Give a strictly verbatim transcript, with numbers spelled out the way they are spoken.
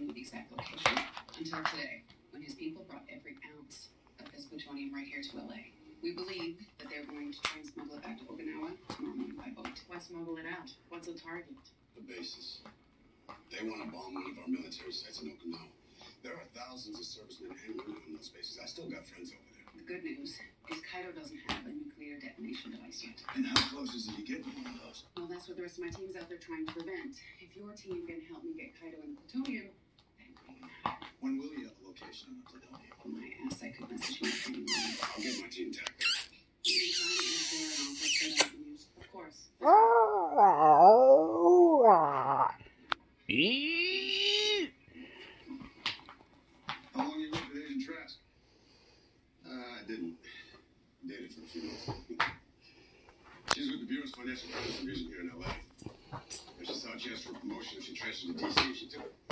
knew the exact location until today, when his people brought every ounce of his plutonium right here to L A. We believe that they're going to try and smuggle it back to Okinawa tomorrow morning by boat. Why smuggle it out? What's the target? The bases. They want to bomb one of our military sites in Okinawa. There are thousands of servicemen and women on those bases. I still got friends over there. The good news is Kaido doesn't have a nuclear detonation device yet. And how close is he to getting one of those? Well, that's what the rest of my team's out there trying to prevent. If your team can help me get Kaido and the plutonium, then we matter. When will you have a location on the plutonium? On my ass, I could message my team. I'll get my team tagged. Anytime is there, and I'll take that out and use. Of course. How long you worked with Agent Trask? Uh, I didn't. Dated for a few months. She's with the Bureau's Financial Crimes Division here in L A. If she saw a chance for a promotion, if she transferred to D C, she took it.